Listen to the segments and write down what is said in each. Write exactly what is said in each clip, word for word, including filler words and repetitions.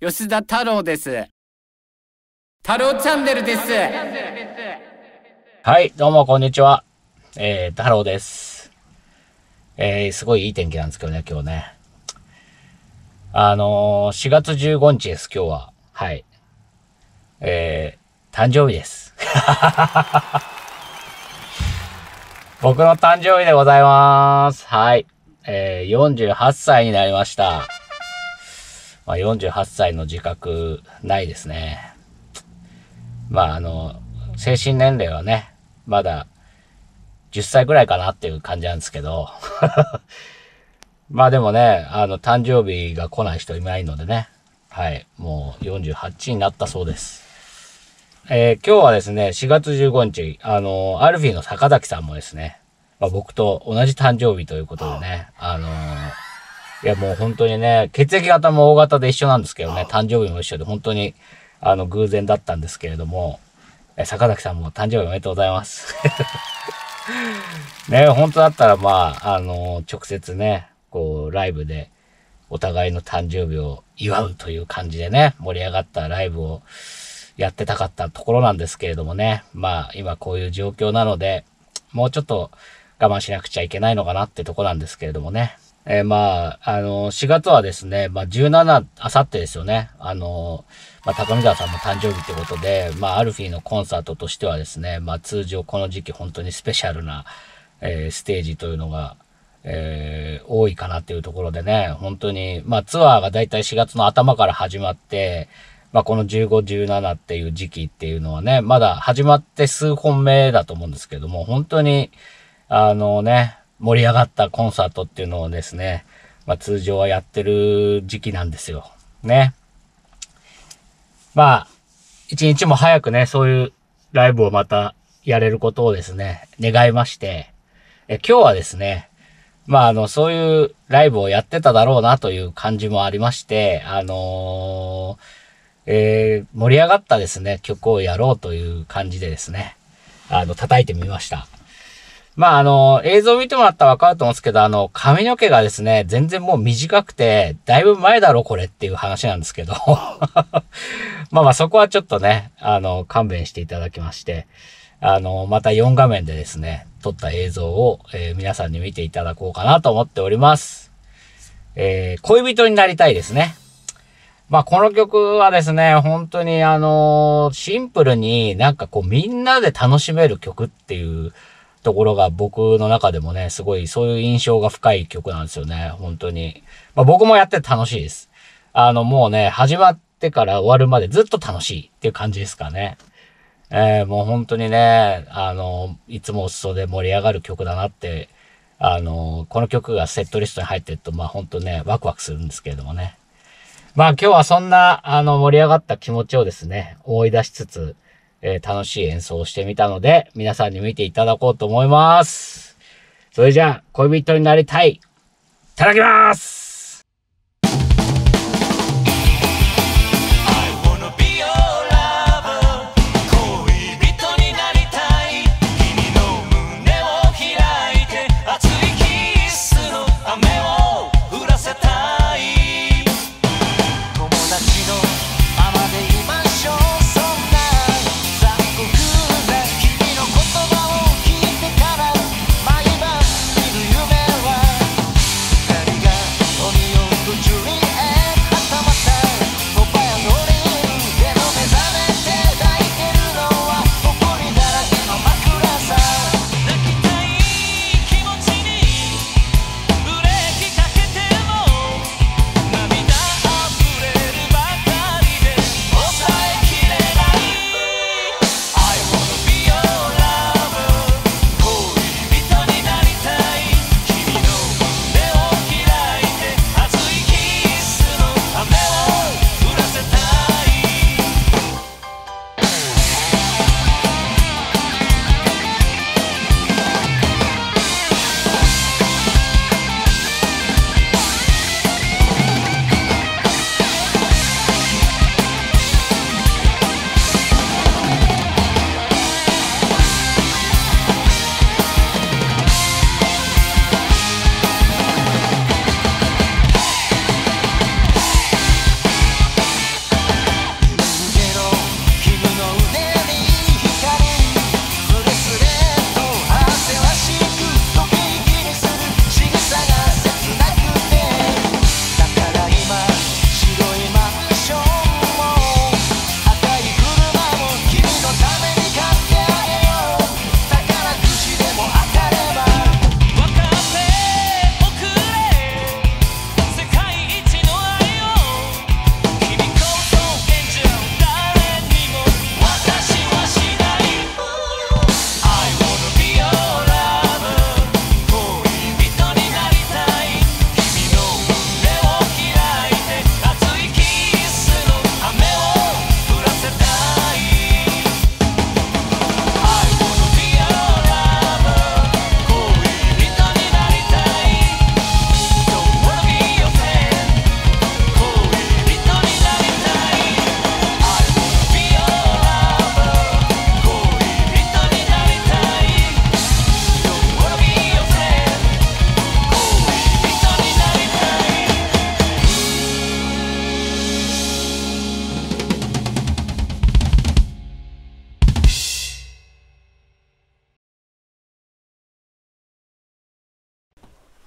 吉田太郎です。太郎チャンネルです。 はい、どうもこんにちは。えー、太郎です。えー、すごいいい天気なんですけどね、今日ね。あのー、しがつじゅうごにちです、今日は。はい。えー、誕生日です。僕の誕生日でございます。はい。えー、よんじゅうはっさいになりました。まあ、よんじゅうはっさいの自覚ないですね。まあ、あの、精神年齢はね、まだじゅっさいぐらいかなっていう感じなんですけど。まあでもね、あの、誕生日が来ない人いないのでね。はい。もうよんじゅうはちになったそうです。えー、今日はですね、しがつじゅうごにち、あの、アルフィーの坂崎さんもですね、まあ、僕と同じ誕生日ということでね、あのー、いやもう本当にね、血液型も大型で一緒なんですけどね、誕生日も一緒で本当に、あの、偶然だったんですけれども、え坂崎さんも誕生日おめでとうございます。ね、本当だったらまあ、あのー、直接ね、こう、ライブで、お互いの誕生日を祝うという感じでね、盛り上がったライブをやってたかったところなんですけれどもね。まあ、今こういう状況なので、もうちょっと我慢しなくちゃいけないのかなってとこなんですけれどもね。えー、まあ、あの、しがつはですね、まあ、じゅうしち、あさってですよね。あの、まあ、高見沢さんの誕生日ってことで、まあ、アルフィーのコンサートとしてはですね、まあ、通常この時期本当にスペシャルな、えー、ステージというのが、えー、多いかなっていうところでね、本当に、まあツアーがだいたいしがつの頭から始まって、まあこのじゅうご、じゅうしちっていう時期っていうのはね、まだ始まって数本目だと思うんですけども、本当に、あのね、盛り上がったコンサートっていうのをですね、まあ通常はやってる時期なんですよ。ね。まあ、一日も早くね、そういうライブをまたやれることをですね、願いまして、え今日はですね、まあ、あの、そういうライブをやってただろうなという感じもありまして、あのー、えー、盛り上がったですね、曲をやろうという感じでですね、あの、叩いてみました。まあ、あの、映像見てもらったらわかると思うんですけど、あの、髪の毛がですね、全然もう短くて、だいぶ前だろこれっていう話なんですけど、まあまあそこはちょっとね、あの、勘弁していただきまして、あの、またよん画面でですね、撮った映像を、えー、皆さんに見ていただこうかなと思っております。えー、恋人になりたいですね。まあ、この曲はですね、本当にあのー、シンプルになんかこうみんなで楽しめる曲っていうところが僕の中でもね、すごいそういう印象が深い曲なんですよね、本当に。まあ、僕もやってて楽しいです。あの、もうね、始まってから終わるまでずっと楽しいっていう感じですかね。えー、もう本当にね、あの、いつもお裾で盛り上がる曲だなって、あの、この曲がセットリストに入ってると、まあ本当ね、ワクワクするんですけれどもね。まあ今日はそんな、あの、盛り上がった気持ちをですね、思い出しつつ、えー、楽しい演奏をしてみたので、皆さんに見ていただこうと思います。それじゃあ、恋人になりたい。いただきます。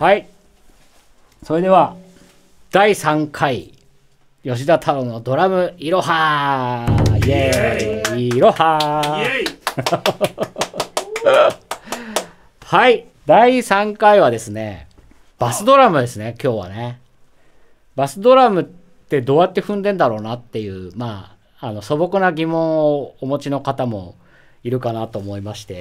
はい。それでは、だいさんかい、吉田太郎のドラムいろはイエーイいろははい。だいさんかいはですね、バスドラムですね、今日はね。バスドラムってどうやって踏んでんだろうなっていう、まあ、あの素朴な疑問をお持ちの方もいるかなと思いまして。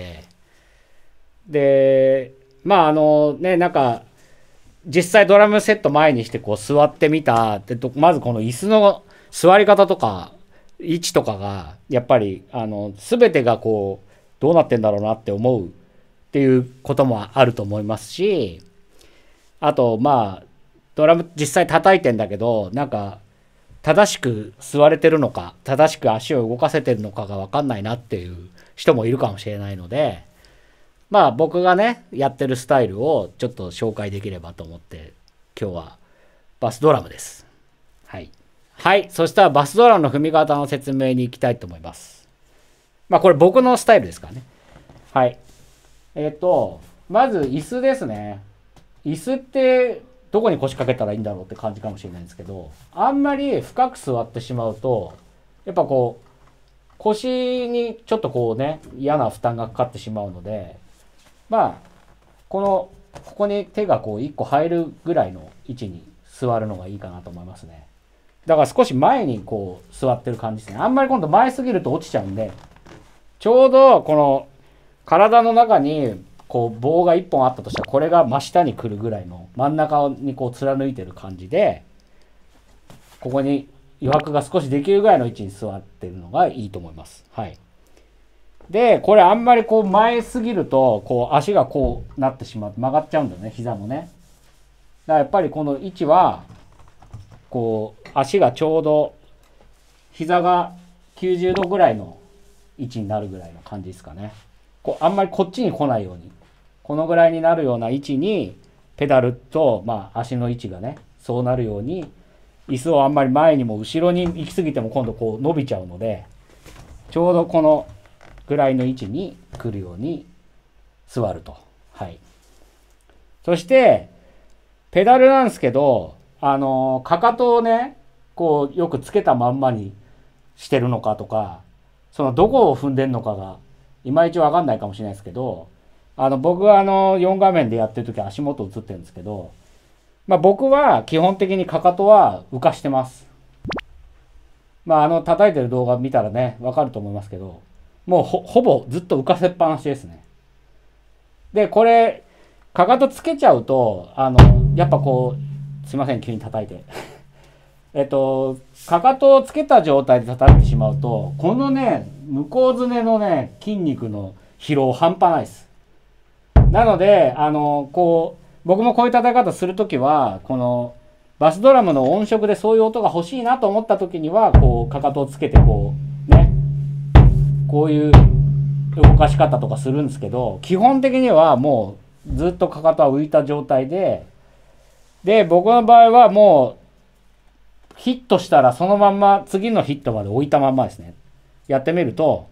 で、まああのね、なんか、実際ドラムセット前にしてこう座ってみたで、まずこの椅子の座り方とか位置とかがやっぱりあの全てがこうどうなってんだろうなって思うっていうこともあると思いますし、あとまあドラム実際叩いてんだけど、なんか正しく座れてるのか正しく足を動かせてるのかが分かんないなっていう人もいるかもしれないので、まあ僕がねやってるスタイルをちょっと紹介できればと思って今日はバスドラムです。はいはい。そしたらバスドラムの踏み方の説明に行きたいと思います。まあこれ僕のスタイルですからね。はい。えっとまず椅子ですね。椅子ってどこに腰掛けたらいいんだろうって感じかもしれないんですけど、あんまり深く座ってしまうとやっぱこう腰にちょっとこうね嫌な負担がかかってしまうので、まあこのここに手がこういっこ入るぐらいの位置に座るのがいいかなと思いますね。だから少し前にこう座ってる感じですね。あんまり今度前すぎると落ちちゃうんで、ちょうどこの体の中にこう棒がいっぽんあったとしたら、これが真下に来るぐらいの真ん中にこう貫いてる感じで、ここに余白が少しできるぐらいの位置に座ってるのがいいと思います。はい。でこれあんまりこう前すぎるとこう足がこうなってしまって曲がっちゃうんだよね、膝もね。だからやっぱりこの位置はこう足がちょうど膝がきゅうじゅうどぐらいの位置になるぐらいの感じですかね。こうあんまりこっちに来ないように、このぐらいになるような位置にペダルと、まあ、足の位置がねそうなるように、椅子をあんまり前にも後ろに行き過ぎても今度こう伸びちゃうので、ちょうどこのぐらいの位置に来るように座ると。はい。そしてペダルなんですけど、あのかかとをねこうよくつけたまんまにしてるのかとか、そのどこを踏んでんのかがいまいち分かんないかもしれないですけど、あの僕はあのよん画面でやってる時足元映ってるんですけど、まあ僕は基本的にかかとは浮かしてます。まああの叩いてる動画見たらね分かると思いますけど、もう ほ, ほぼずっと浮かせっぱなしですね。でこれかかとつけちゃうとあのやっぱこうすいません急に叩いてえっとかかとをつけた状態で叩いてしまうと、このね向こうすねのね筋肉の疲労半端ないです。なのであのこう僕もこういう叩き方するときは、このバスドラムの音色でそういう音が欲しいなと思ったときにはこうかかとをつけてこうねこういう動かし方とかするんですけど、基本的にはもうずっとかかとは浮いた状態で、で僕の場合はもうヒットしたらそのまんま次のヒットまで置いたまんまですね。やってみると、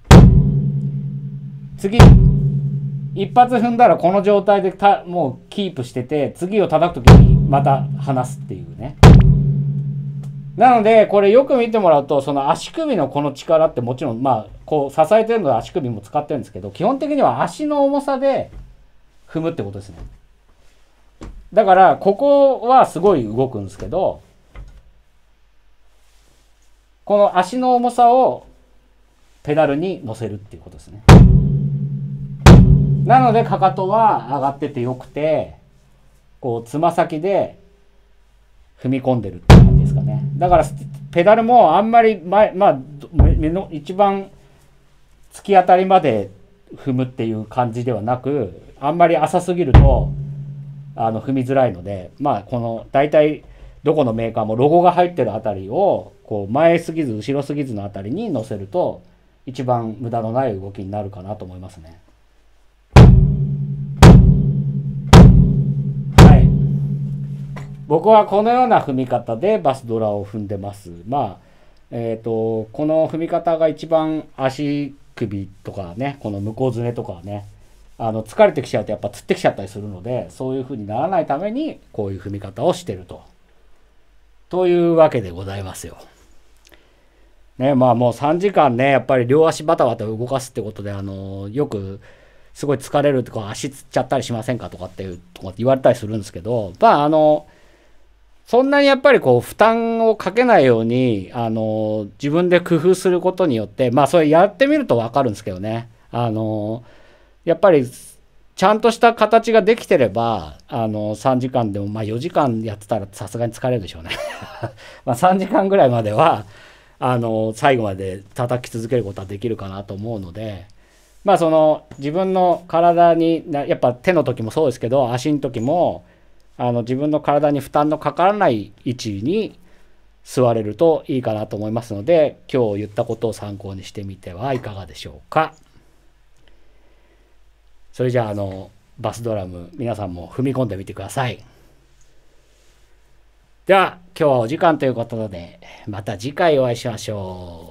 次一発踏んだらこの状態でたもうキープしてて、次を叩く時にまた離すっていうね。なのでこれよく見てもらうと、その足首のこの力ってもちろんまあこう支えてるので足首も使ってるんですけど、基本的には足の重さで踏むってことですね。だからここはすごい動くんですけど、この足の重さをペダルに乗せるっていうことですね。なのでかかとは上がっててよくて、こうつま先で踏み込んでるって感じですかね。だからペダルもあんまり前、まあ目の一番突き当たりまで踏むっていう感じではなく、あんまり浅すぎるとあの踏みづらいので、まあこの大体どこのメーカーもロゴが入ってるあたりをこう前すぎず後ろすぎずのあたりに乗せると一番無駄のない動きになるかなと思いますね。僕はこのような踏み方でバスドラを踏んでます。まあ、えっと、この踏み方が一番足首とかね、この向こうずねとかね、 あの疲れてきちゃうとやっぱつってきちゃったりするので、そういう風にならないためにこういう踏み方をしてるとというわけでございますよ。ね、まあもうさんじかんねやっぱり両足バタバタ動かすってことで、あのよくすごい疲れるとか足つっちゃったりしませんかとかっていうとか言われたりするんですけど、まああのそんなにやっぱりこう負担をかけないようにあの自分で工夫することによって、まあそれやってみると分かるんですけどね、あのやっぱりちゃんとした形ができてればあのさんじかんでも、まあよじかんやってたらさすがに疲れるでしょうねまあさんじかんぐらいまではあの最後まで叩き続けることはできるかなと思うので、まあその自分の体にやっぱ手の時もそうですけど足の時もあの自分の体に負担のかからない位置に座れるといいかなと思いますので、今日言ったことを参考にしてみてはいかがでしょうか。それじゃあ、あのバスドラム皆さんも踏み込んでみてください。では今日はお時間ということでまた次回お会いしましょう。